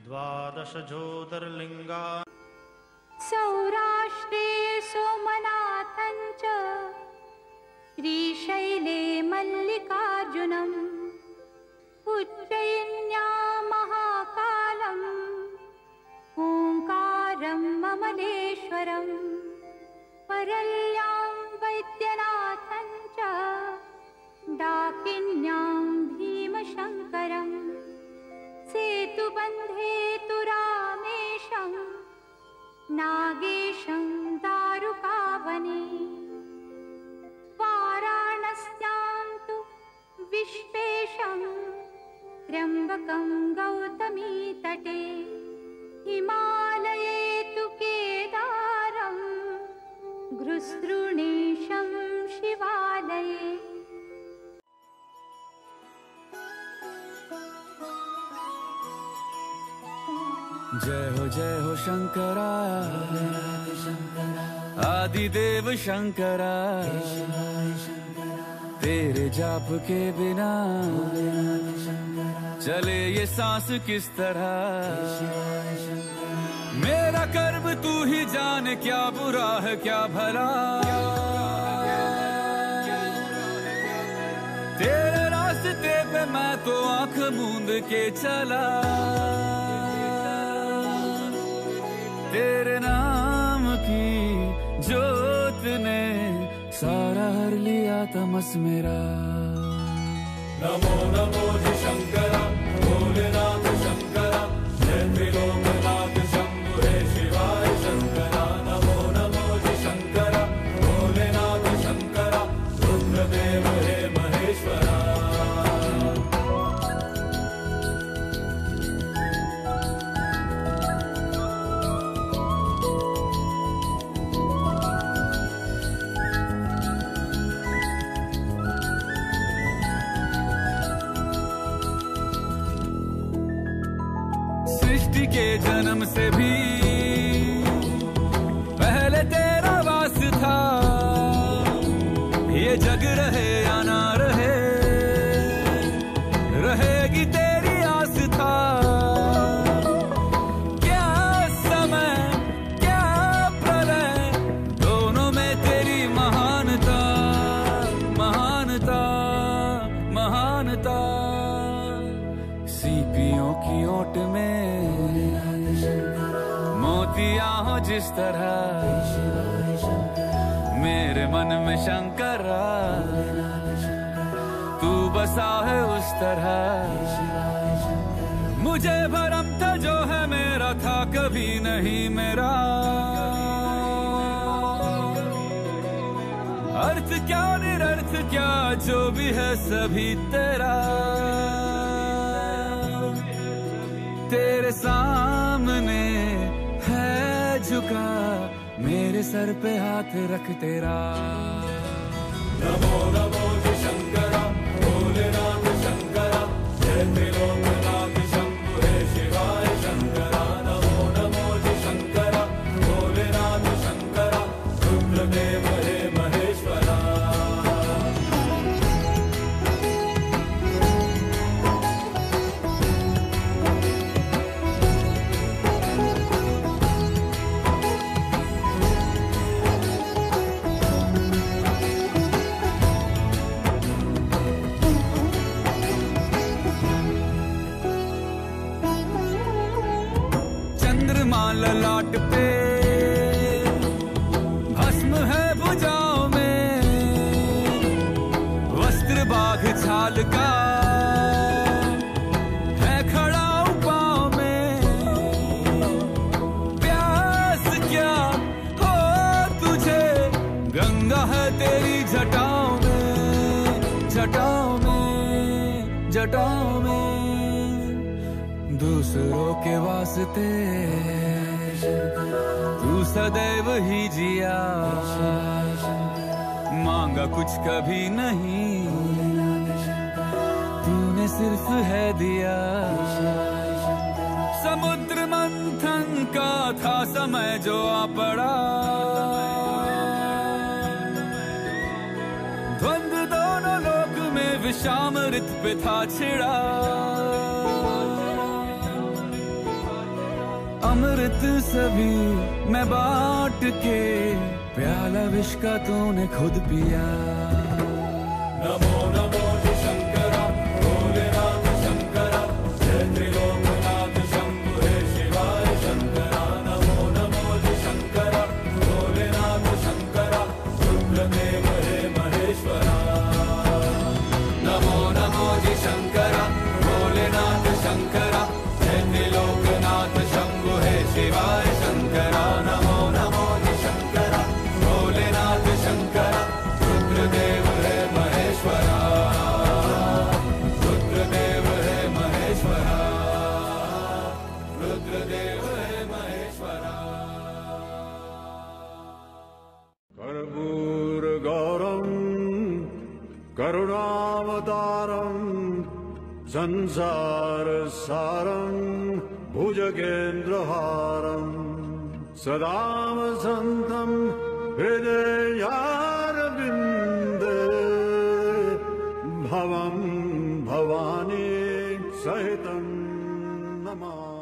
द्वादश ज्योतिर्लिंगा सौराष्ट्रे सोमनाथं च श्रीशैले मल्लिकार्जुनम् उज्जयिन्यां महाकालम् ओंकारं ममलेश्वरम् परल्यां वैद्यनाथं च डाकिन्यां भीमशङ्करम् सेतुबन्धे तु रामेशं नागेशं दारुकावने वाराणस्यां तु विश्वेशं त्र्यम्बकं गौतमीतटे हिमालये तु केदारं घृसृणेशं शिवालये। जय हो शंकरा आदिदेव शंकरा तेरे जाप के बिना चले ये सांस किस तरह। मेरा कर्म तू ही जाने क्या बुरा है क्या भला। तेरे रास्ते पे मैं तो आंख मूंद के चला। तेरे नाम की जोत ने सारा हर लिया तमस मेरा। नमो नमो जी शंकरा भोलेनाथ शंकरा जय त्रिलोकनाथ शंभु हे शिवाय शंकरा। नमो नमो जी शंकरा भोलेनाथ शंकरा रुद्रदेव हे महेश्वरा। सृष्टि के जन्म से भी पहले तेरा वास था। ये जग रहे या ना रहे रहेगी तेरी आस था। क्या समय क्या प्रलय दोनों में तेरी महानता महानता महानता। सीपियों की ओट में मोतियां हो जिस तरह मेरे मन में शंकरा तू बसा है उस तरह। मुझे भरम था जो है मेरा था कभी नहीं मेरा। अर्थ क्या निरर्थ क्या जो भी है सभी तेरा। तेरे सामने है झुका मेरे सर पे हाथ रख तेरा। नमो नमो जी शंकरा भोलेनाथ शंकरा जय त्रिलोकनाथ शंभु हे शिवाय शंकरा। नमो नमो जी शंकरा भोलेनाथ शंकरा रुद्रदेव हे महेश्वरा। ललाट पे भस्म है भुजाओं में वस्त्र बाघ छाल का है खड़ा पाँव में। प्यास क्या हो तुझे गंगा है तेरी जटाओं में जटाओं में जटाओं में। दूसरों के वास्ते तू सदैव ही जिया मांगा कुछ कभी नहीं तूने सिर्फ है दिया। समुद्र मंथन का था समय जो आ पड़ा। द्वंद्व दोनों लोक में विषामृत पे था छिड़ा। अमृत सभी मैं बांट के, प्याला विष का तूने खुद पिया। नमो नमो जी शंकरा, भोलेनाथ शंकरा, जय त्रिलोकनाथ शंभु हे शिवाय शंकरा। नमो नमो जी शंकरा, भोलेनाथ शंकरा, रुद्रदेव हे महेश्वरा। नमो नमो जी शंकरा, भोलेनाथ शंकरा, जय त्रिलोकनाथ शंभु हे शिवाय शंकरा। नमो नमो जी शंकरा, भोलेनाथ शंकरा, रुद्रदेव हे महेश्वरा, रुद्रदेव हे महेश्वरा, रुद्रदेव हे महेश्वरा। कर्पूरगौरं करुणावतारं संसारसारं भुजगेन्द्रहारं सदा वसन्तं हृदयारविन्दे भवं भवानी सहितं नमामि।